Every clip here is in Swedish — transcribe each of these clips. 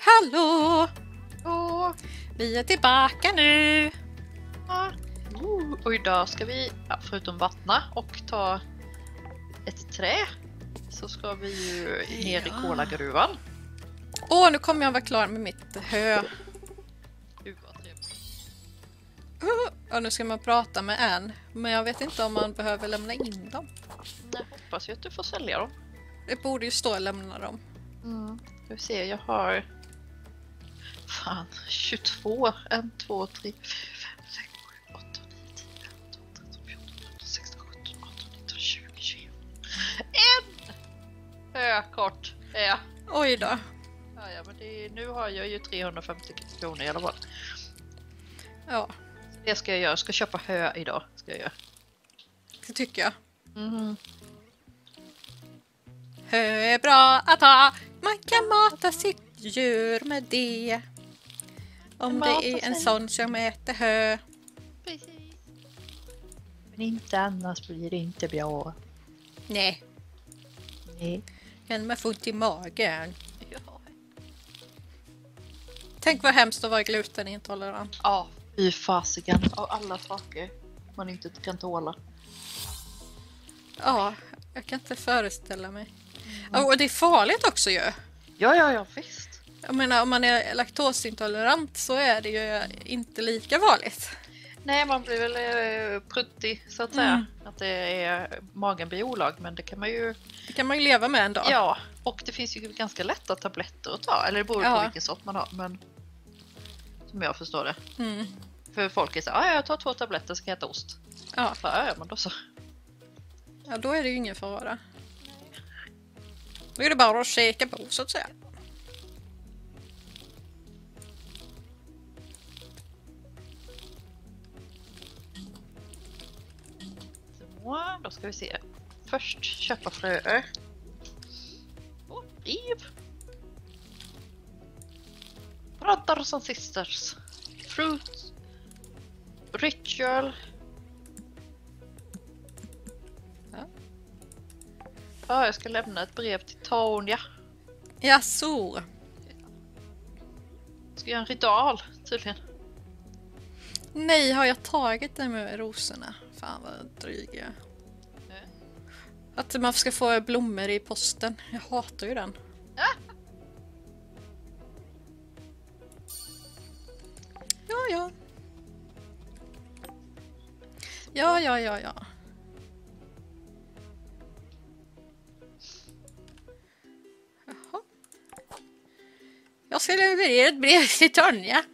Hallå! Åh, Vi är tillbaka nu! och idag ska vi, förutom vattna och ta ett trä, så ska vi ju ner i kolagruvan. Nu kommer jag vara klar med mitt hö. Gud vad trevligt. Och nu ska man prata med en, men jag vet inte om man behöver lämna in dem. Jag hoppas ju att du får sälja dem. Det borde ju stå lämna dem. Ska vi se, jag har 22, 1, 2, 3, 4, 5, 6, 7, 8, 9, 10, 11, 12, 13, 14, 15, 16, 17, 18, 19, 20, 21. En hökort är jag. Oj då. Ja, men nu har jag ju 350 kronor i alla fall. Ja, Det ska jag göra. Jag ska köpa hö idag. Ska jag göra. det tycker jag. Mm. Hö är bra att ha. Man kan mata sitt djur med det. Om det är en sån som äter hö. Precis. Men inte annars blir det inte bra. Nej, Nej. kan man få ont i magen. Ja. Tänk vad hemskt att vara glutenintolerant. Ja, fy fasiken. Av alla saker man inte kan tåla. Ja, jag kan inte föreställa mig. Och det är farligt också ju. Ja, visst. Jag menar, om man är laktosintolerant så är det ju inte lika vanligt. Nej, man blir väl pruttig så att säga. Att det är magen blir olag, men det kan man ju... Det kan man ju leva med en dag. Ja, och det finns ju ganska lätta tabletter att ta. Eller det beror på vilken sort man har, men... Som jag förstår det. För folk är så här, jag tar 2 tabletter så kan jag äta ost. Ja. Ja, men då så. Ja, då är det ju ingen fara. Då är det bara att käka på, så att säga. Så, då ska vi se. Först köpa fröer. Brev. Brothers and sisters. Fruit. Ritual. Ja, jag ska lämna ett brev till Tonya. Ja, så. Jag ska göra en ritual, tydligen. Nej, har jag tagit det med rosorna? Fan vad dryg jag. Att man ska få blommor i posten. Jag hatar ju den. Ja. Ja. Jaha. Jag ska leverera ett brev till Tonja.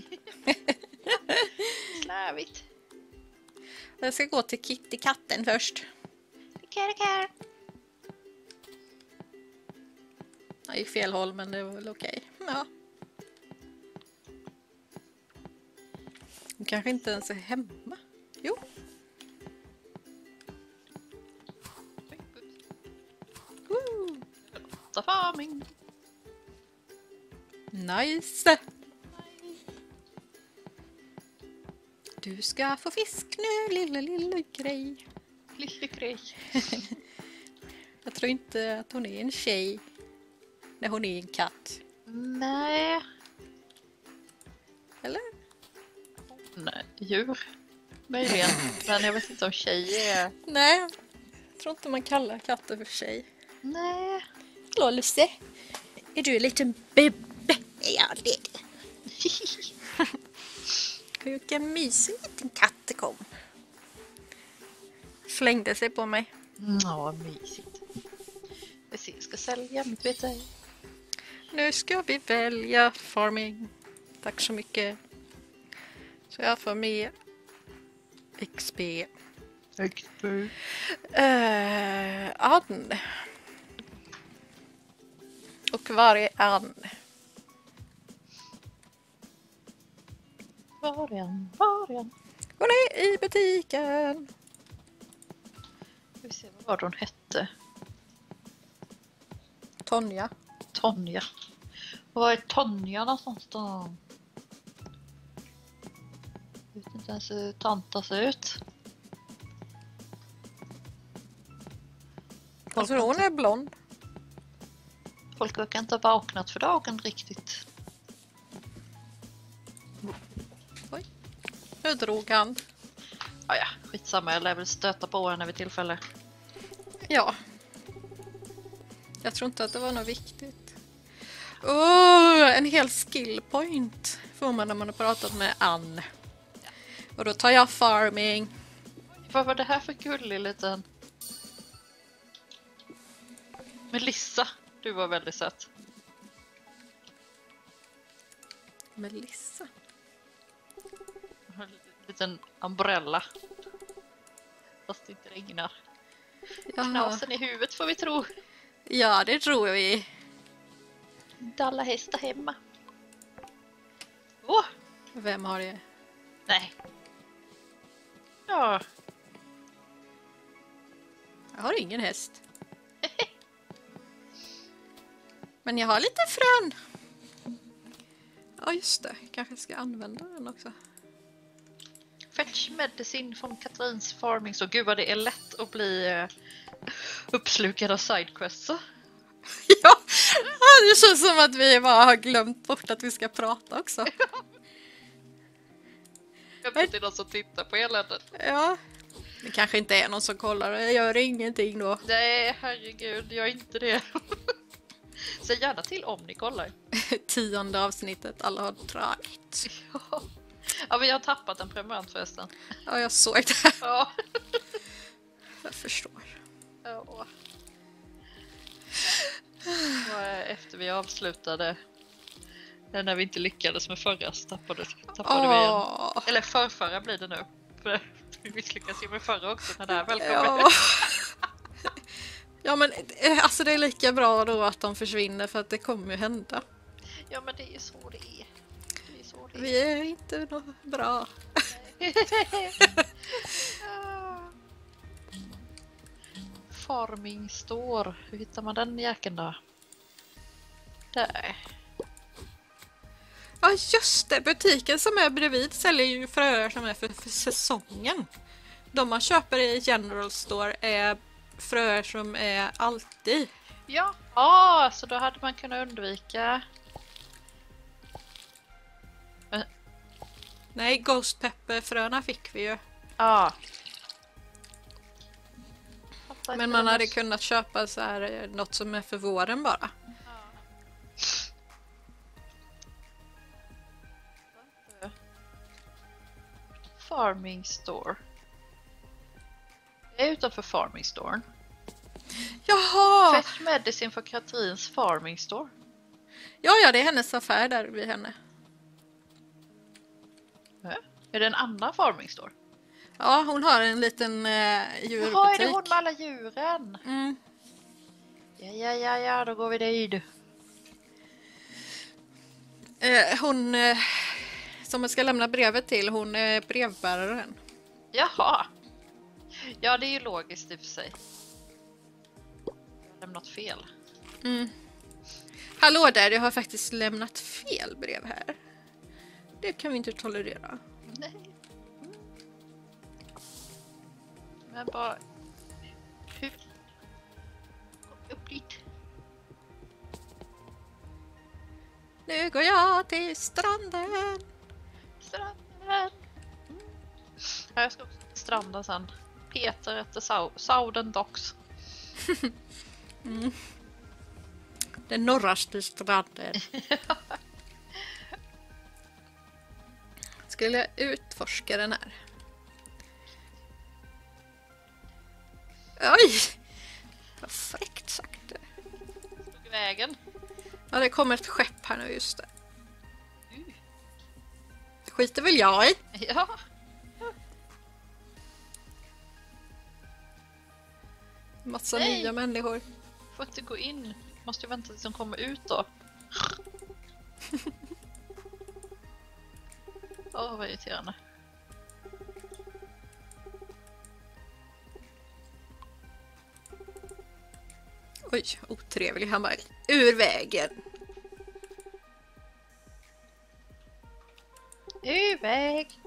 Slarvigt. Jag ska gå till Kitty katten först. Care. Jag gick fel håll, men det var väl okej. Ja. Hon kanske inte ens är hemma. Jo. Farming. Nice. Du ska få fisk nu, lilla grej. Lille grej. Jag tror inte att hon är en tjej när hon är en katt. Nej. Eller? Nej, djur. Möjligen. Men jag vet inte om tjej är... Nej, jag tror inte man kallar katter för tjej. Nej. Hallå Lusse, är du en liten bebbe? Ja, det är det. Vilken mysig liten katt det kom. Slängde sig på mig. Ja, mysigt. Jag ska sälja mitt vete. Nu ska vi välja farming. Tack så mycket. Så jag får med XP. Ann. Och var är Ann? Var är han? Hon är i butiken. Vi ser vad var hon hette. Tonja. Tonja. Var är Tonja någonstans då? Jag vet inte ens hur tanta ser ut. Jag tror hon är blond. Folk verkar inte ha vaknat för dagen riktigt. Oj, nu drog han. Ja, skitsamma. Jag lär väl stöta på henne vid tillfälle. Ja. Jag tror inte att det var något viktigt. En hel skill point får man när man har pratat med Ann. Och då tar jag farming. Vad var det här för gullig liten... Melissa, du var väldigt söt. Melissa. En liten umbrella. Fast det inte regnar. Jaha. Knasen i huvudet får vi tro. Ja, det tror vi. Dalla hästar hemma. Åh! Vem har det? Nej. Ja. Jag har ingen häst. Men jag har lite frön. Ja, just det. Kanske ska använda den också. Fetch medicin från Katrins farming. Så gud vad det är lätt att bli uppslukad av sidequests. Ja, det känns som att vi bara har glömt bort att vi ska prata också. Jag vet inte någon som tittar på eländet. Ja, det kanske inte är någon som kollar. Jag gör ingenting då. Nej, herregud, jag är inte det. Säg gärna till om ni kollar. 10:e avsnittet, alla har dragit. Ja, vi har tappat en prenumerant förresten. Ja, jag såg det. Ja. Jag förstår. Ja. Efter vi avslutade, när vi inte lyckades med förra, så tappade vi igen. Eller förra blir det nu. För vi misslyckas ju med förra också när det här väl kommer. Ja. Ja, men alltså det är lika bra då att de försvinner, för att det kommer ju hända. Ja, men det är ju så det är. Det är så det är. Vi är inte bra. Farming store. Hur hittar man den jäkeln då? Där. Ja, just det. Butiken som är bredvid säljer ju fröer som är för säsongen. De man köper i General Store är fröer som är alltid. Ja, så då hade man kunnat undvika. Nej, Ghost Pepper-fröna fick vi ju. Ja. Men man hade kunnat köpa så här något som är för våren bara. Farming store. Jag är utanför farming store. Jaha! Fetch medicin för Katrins farming store. Ja, det är hennes affär där vid henne. Är det en annan farming store? Ja, hon har en liten djurbutik. Jaha, är det hon med alla djuren? Mm. Ja, då går vi dit. Hon som jag ska lämna brevet till, hon är brevbäraren. Jaha. Ja, det är ju logiskt i och för sig. Jag har lämnat fel. Mm. Hallå där, jag har faktiskt lämnat fel brev här. Det kan vi inte tolerera. Nej. Men bara... Hur? Kom upp dit. Nu går jag till stranden. Stranden. Ja, jag ska också till stranden sen. Peter efter Southern Docks. Mm. Den norraste stranden. Skulle jag utforska den här? Oj! Vad fräckt sagt det. Stod i vägen. Ja, det kommer ett skepp här nu, just det. Skiter väl jag i? Ja. Massa Nej. nya människor. Får inte gå in. Måste ju vänta tills de kommer ut då. Åh, vad irriterande. Oj, otrevlig. Han bara, ur vägen. Ur väg.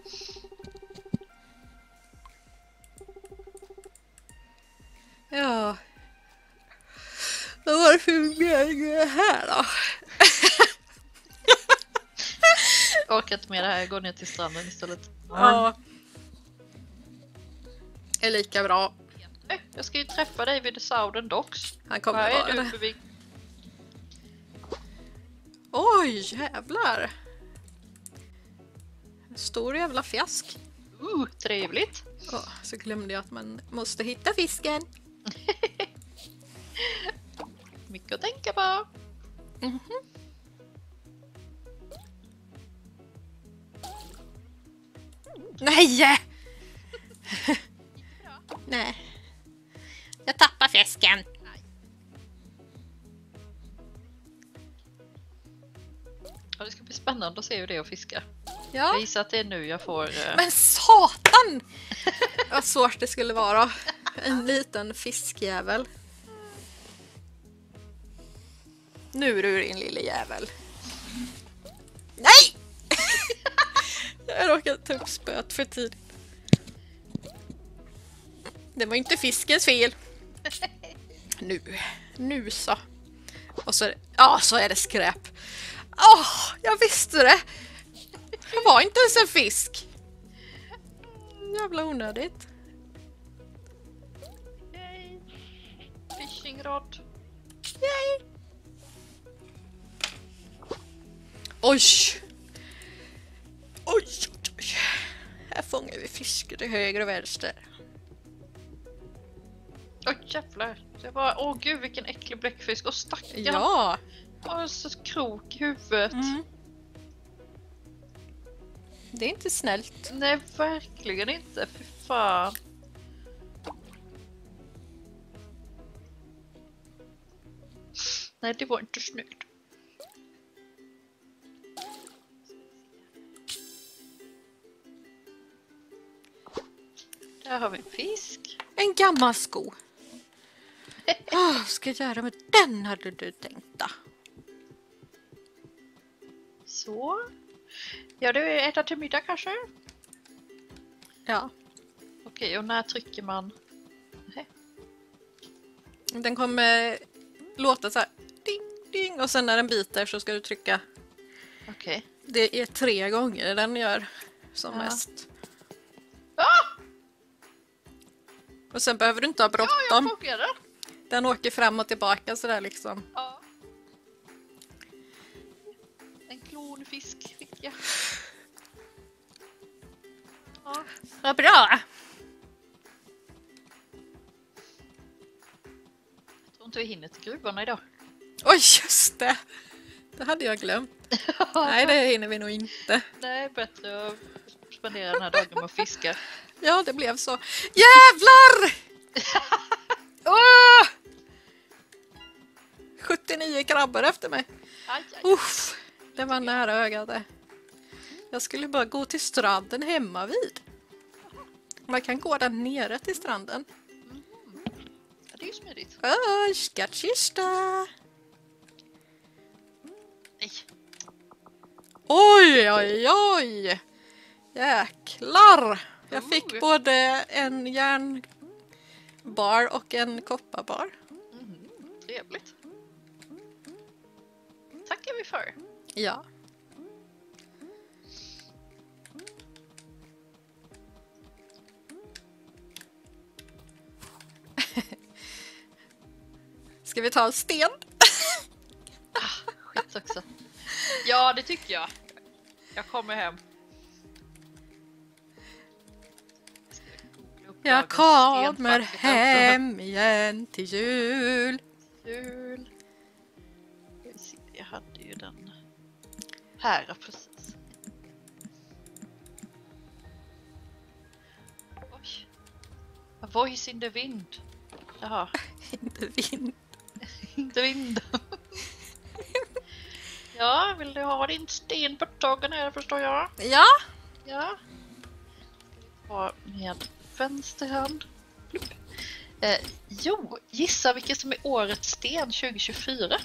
Ja. Vad var det för mening med det här då? orkar inte med det här. Jag går ner till stranden istället. Ja. Är lika bra. Jag ska ju träffa dig vid The Southern Docks. Han kommer Vad är vara du det. förbi? Oj, jävlar. En stor jävla fisk. Trevligt. Så glömde jag att man måste hitta fisken. Mycket att tänka på. Nej! Nej. Jag tappar fisken. Ja, det ska bli spännande att se hur det är att fiska. Ja. Jag gissar att det är nu jag får... Men satan! Vad svårt det skulle vara. En liten fiskjävel. Nu är du din lille jävel. Nej! Jag råkade ta upp spöet för tidigt. Det var inte fiskens fel. Nu så. Och så, så är det skräp. Jag visste det. Det var inte ens en fisk. Jävla onödigt. Yay. Fishing rod. Yay. Oj. Här fångar vi fisk till höger och vänster. Jävlar. Det var, gud vilken äcklig bläckfisk. Och stackarn. Ja. Så krok i huvudet. Det är inte snällt. Nej, verkligen inte. Fy fan. Nej, det var inte snyggt. Där har vi en fisk. En gammal sko. Ska jag göra med den hade du tänkt då? Så. Ja, du äter till middag kanske? Ja. Okej, och när trycker man? Den kommer låta så här ding ding och sen när den biter så ska du trycka. Okej. Det är 3 gånger den gör som mest. Och sen behöver du inte ha bråttom. Ja, jag fångade den. Den åker fram och tillbaka så där liksom. Ja. En klonfisk fick jag. Ja. Vad bra! Jag tror inte vi hinner till gruvorna idag. Oj, just det! Det hade jag glömt. Nej, det hinner vi nog inte. Nej, bättre att spendera den här dagen med att fiska. Ja, det blev så. Jävlar! 79 krabbor efter mig. Aj. Uff, det var nära ögat. Jag skulle bara gå till stranden hemma vid. Man kan gå där nere till stranden. Ja, det är ju smidigt. Skattkista! Nej. Oj! Jäklar! Jag fick både en järnbar och en kopparbar. Trevligt. Tackar vi för. Ja. Ska vi ta en sten? Skit också. Ja, det tycker jag. Jag kommer hem. Jag kommer hem igen till jul. Jag hade ju den här precis. Oj. A voice in the wind. Jaha. Inte vind. Inte vind. Ja, vill du ha din sten på tagen här förstår jag? Ja. Ja. Ta med vänster hand. Gissa vilket som är årets sten 2024.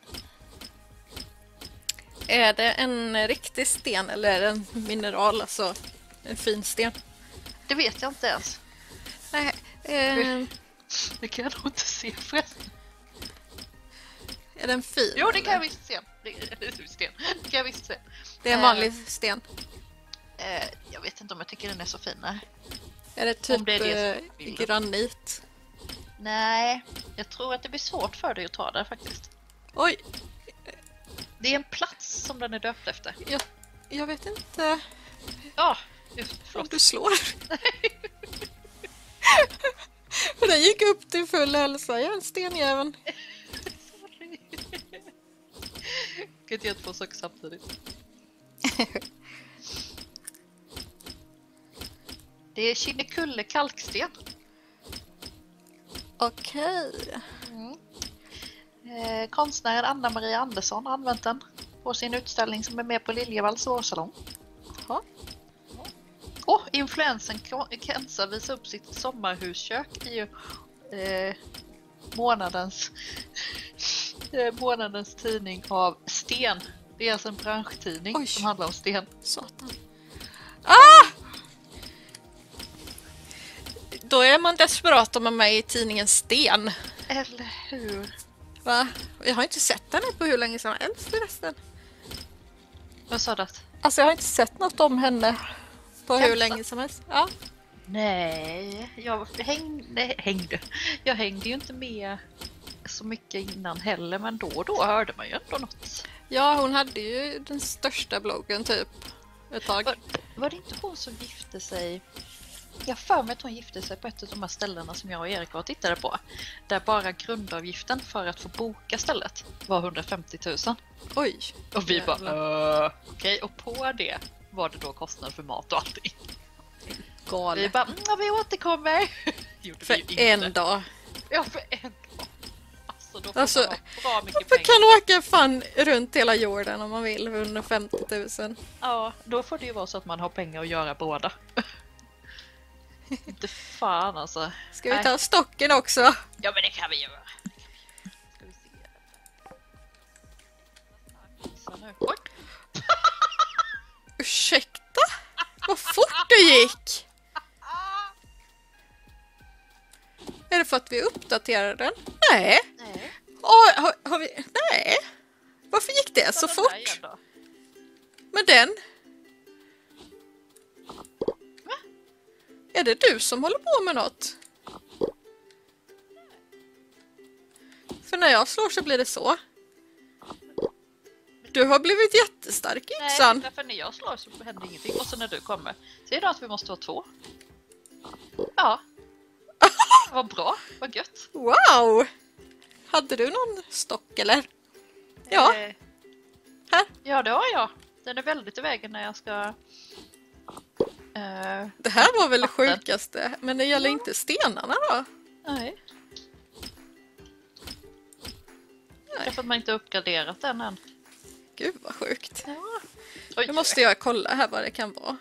Är det en riktig sten eller är det en mineral, alltså en fin sten? Det vet jag inte ens. Nej, Det kan jag nog inte se förresten. är den fin? Jo, det kan jag visst se. Det kan jag visst se. Det är en vanlig sten. Jag vet inte om jag tycker den är så fin. Nej. Är det typ Om det är det granit? Nej, jag tror att det blir svårt för dig att ta det faktiskt. Oj, Det är en plats som den är döpt efter. jag vet inte Ja, om förlåt. du slår. Den gick upp till full hälsa igen, stenjäveln. Sorry. Kan inte göra två saker samtidigt. Det är Kinnekulle kalksten. Okej. Konstnären Anna-Maria Andersson har använt den på sin utställning som är med på Liljevalchs vårsalong. Ja. Influensen Kenza visar upp sitt sommarhuskök i månadens tidning av sten. Det är alltså en branschtidning som handlar om sten. Satan. Ah! Då är man desperat om man är med i tidningen Sten. Eller hur? Va? Jag har inte sett henne på hur länge som helst förresten. Vad sa du? Alltså jag har inte sett något om henne på hur länge som helst. Ja. Nej, jag hängde. Jag hängde ju inte med så mycket innan heller, men då och då hörde man ju ändå något. Ja, hon hade ju den största bloggen typ ett tag. Var det inte hon som gifte sig? Jag för mig att hon gifte sig på ett av de här ställena som jag och Erik var och tittade på. Där bara grundavgiften för att få boka stället var 150 000. Oj. Och vi bara, okej. Och på det var det då kostnad för mat och allting. Galet. Vi bara, vi återkommer. För en dag. Ja, för en dag. Alltså, då får Alltså, man ha bra mycket man pengar. kan åka fan runt hela jorden om man vill för 150 000. Ja, då får det ju vara så att man har pengar att göra båda. Inte fan alltså. Ska vi ta stocken också? Ja, men det kan vi göra. Ska vi se. Nu. Oj. Ursäkta? Vad fort det gick! Är det för att vi uppdaterade den? Nej. Nej. Har vi... Nej. Varför gick det så Den fort? här igen då. Men den... Är det du som håller på med något? För när jag slår så blir det så. Du har blivit jättestark i yxan. Nej, för när jag slår så händer ingenting. Och så när du kommer. Säger du att vi måste vara 2? Ja. Vad bra, vad gött. Wow! Hade du någon stock eller? Ja. Här. Ja, det har jag. Den är väldigt i vägen när jag ska... Det här var väl det sjukaste. Men det gäller inte stenarna då? Nej. Därför att man inte uppgraderat den än. Gud vad sjukt. Ja. Oj, Nu måste jag kolla här vad det kan vara.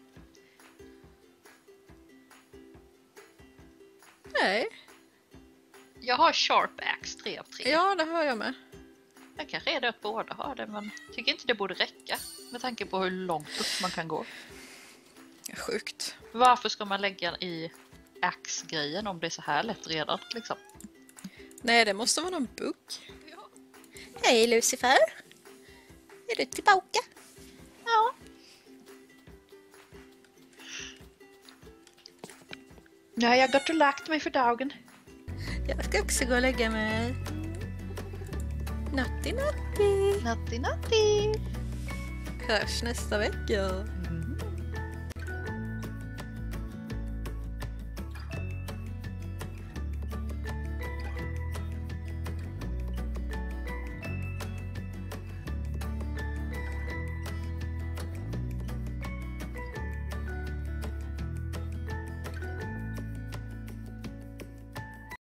Nej. Jag har Sharp Axe 3 av 3. Ja, det har jag med. Jag kanske är det att båda har det, men jag tycker inte det borde räcka. Med tanke på hur långt upp man kan gå. Sjukt. Varför ska man lägga i Axe-grejen om det är så här lätt redan? Liksom? Nej, det måste vara någon bugg. Ja. Hej Lucifer. Är du tillbaka? Ja. Ja, jag har gått och lagt mig för dagen. Jag ska också gå och lägga mig. Natti, natti. Natti, natti. Hörs nästa vecka.